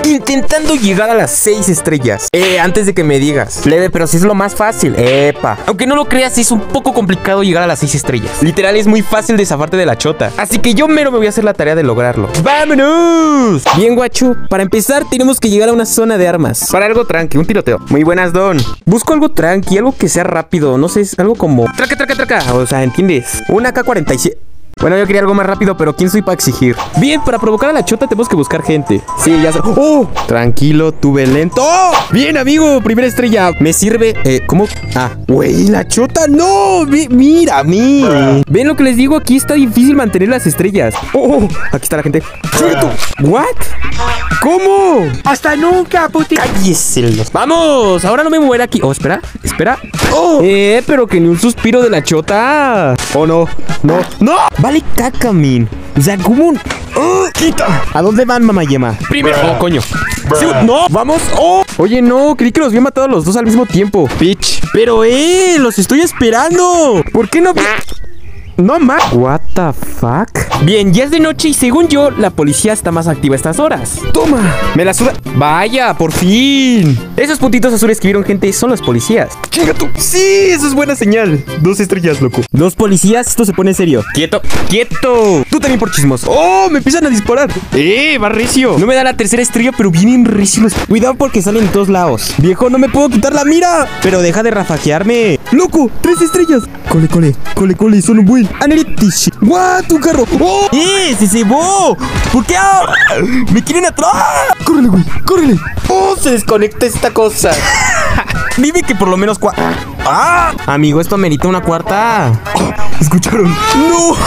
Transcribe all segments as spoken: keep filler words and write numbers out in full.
intentando llegar a las seis estrellas. Eh, antes de que me digas, leve, pero si es lo más fácil. Epa. Aunque no lo creas, es un poco complicado llegar a las seis estrellas. Literal, es muy fácil de zafarte de la chota. Así que yo mero me voy a hacer la tarea de lograrlo. ¡Vámonos! Bien, guacho. Para empezar, tenemos que llegar a una zona de armas. Para algo tranqui, un tiroteo. Muy buenas, Don. Busco algo tranqui, algo que sea rápido. No sé, es algo como... Traca, traca, traca. O sea, ¿entiendes? Una K cuarenta y siete. Bueno, yo quería algo más rápido, pero ¿quién soy para exigir? Bien, para provocar a la chota tenemos que buscar gente. Sí, ya sé. ¡Oh! Tranquilo, tuve lento. ¡Oh! Bien, amigo, primera estrella. Me sirve, eh, ¿cómo? Ah, güey, la chota, no. Mi, mira, mira. ¿Ven lo que les digo? Aquí está difícil mantener las estrellas. ¡Oh! Aquí está la gente. ¡Chito! ¿What? ¿Cómo? ¡Hasta nunca, puti! ¡Cálleselos! ¡Vamos! Ahora no me moveré aquí. Oh, espera, espera. ¡Oh! Eh, pero que ni un suspiro de la chota. Oh, no, no, no. Vale caca, min. O sea, ¿cómo? ¡Oh! ¡Quita! ¿A dónde van, mamayema? Primero. Oh, coño. Sí, no, vamos. ¡Oh! Oye, no, creí que los había matado a los dos al mismo tiempo. Bitch. Pero, eh, los estoy esperando. ¿Por qué no? No más. What the fuck. Bien, ya es de noche y según yo, la policía está más activa a estas horas. Toma. Me la suda. Vaya, por fin. Esos puntitos azules que vieron, gente, son los policías. Chinga tú. Sí, eso es buena señal. Dos estrellas, loco. Dos policías, esto se pone en serio. Quieto, quieto. Tú también por chismoso. Oh, me empiezan a disparar. Eh, va recio. No me da la tercera estrella, pero vienen recios. Cuidado porque salen de todos lados. Viejo, no me puedo quitar la mira. Pero deja de rafaquearme. Loco, tres estrellas. Cole, cole, cole, cole, son un buen. Aneritish. What, un carro. ¡Oh! ¡Eh! ¡Se cebó! ¿Por qué? ¡Ah! ¡Me quieren atrás! ¡Córrele, güey! ¡Córrele! ¡Oh! Se desconecta esta cosa. Dime que por lo menos cua... ¡Ah! Amigo, esto amerita una cuarta. Oh, ¿escucharon? ¡No!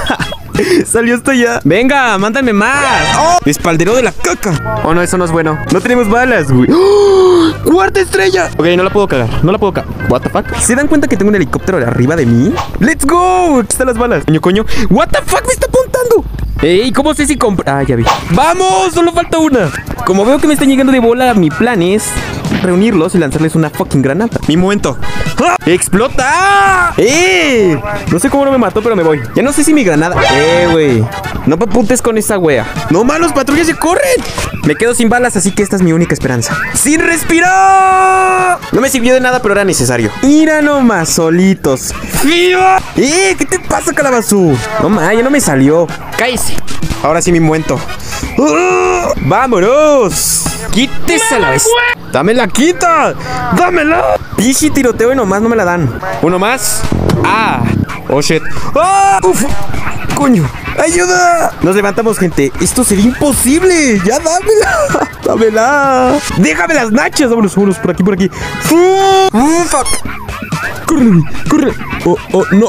Salió hasta allá. Venga, mándame más. ¡Oh! Espaldero de la caca. Oh, no, eso no es bueno. No tenemos balas, güey. ¡Oh! ¡Cuarta estrella! Ok, no la puedo cagar. No la puedo cagar. What the fuck? ¿Se dan cuenta que tengo un helicóptero arriba de mí? ¡Let's go! Aquí están las balas. Coño, coño. What the fuck me está apuntando. Ey, ¿cómo sé si compra? Ah, ya vi. ¡Vamos! Solo falta una. Como veo que me están llegando de bola, mi plan es reunirlos y lanzarles una fucking granada. Mi momento. ¡Ah! ¡Explota! ¡Eh! No sé cómo no me mató, pero me voy. Ya no sé si mi granada... Eh, güey. No me apuntes con esa wea. No, malos, patrullas se corren. Me quedo sin balas, así que esta es mi única esperanza. ¡Sin respirar! No me sirvió de nada, pero era necesario. Mira nomás, solitos. ¡Viva! ¡Eh! ¿Qué te pasa, calabazú? No, ma, ya no me salió. Cállese. Ahora sí mi momento. ¡Uh! ¡Vámonos! ¡Quítese la vez! ¡Dámela, quita! ¡Dámela! Pichi, tiroteo y nomás no me la dan. Uno más. ¡Ah! ¡Oh, shit! ¡Ah! ¡Uf! ¡Coño! ¡Ayuda! Nos levantamos, gente. Esto sería imposible. ¡Ya dámela! ¡Dámela! ¡Déjame las nachas! Vámonos, vámonos, por aquí, por aquí. ¡Uh! ¡Fuck! ¡Corre, corre! ¡Oh, oh, no!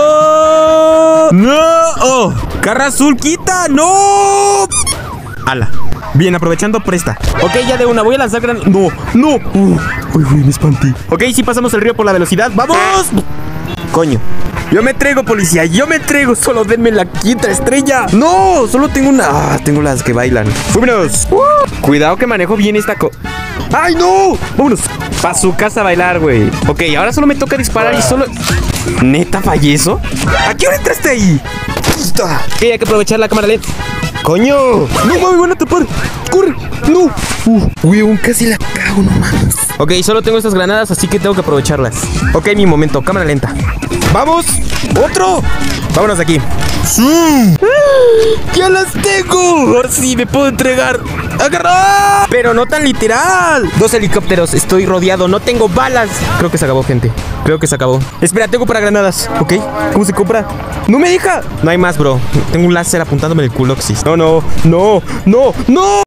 ¡Oh! ¡No! ¡Oh! ¡Carra azul, quita! ¡No! ¡Hala! Bien, aprovechando presta. Ok, ya de una, voy a lanzar gran... ¡No! ¡No! Uh, ¡Uy, uy, me espanté! Ok, si pasamos el río por la velocidad. ¡Vamos! Coño. Yo me traigo, policía. Yo me traigo. Solo denme la quinta estrella. ¡No! Solo tengo una... Ah, tengo las que bailan. ¡Vámonos! Uh, cuidado que manejo bien esta co... ¡Ay, no! ¡Vámonos! Pa' su casa a bailar, güey. Ok, ahora solo me toca disparar y solo... ¿Neta fallé eso? ¿A qué hora entraste ahí? Ok, hay que aprovechar la cámara lenta. ¡Coño! ¡No mames, van a tapar! ¡Corre! ¡No! Uh, weón, casi la cago, no mames. Ok, solo tengo estas granadas, así que tengo que aprovecharlas. Ok, mi momento, cámara lenta. ¡Vamos! ¡Otro! Vámonos de aquí. ¡Sí! ¡Ya las tengo! Ahora sí, me puedo entregar. ¡Agarrar! Pero no tan literal. Dos helicópteros, estoy rodeado, no tengo balas. Creo que se acabó, gente. Creo que se acabó. Espera, tengo para granadas. Ok, ¿cómo se compra? ¡No me deja! No hay más, bro. Tengo un láser apuntándome en el culoxis. No, no, no, no, no.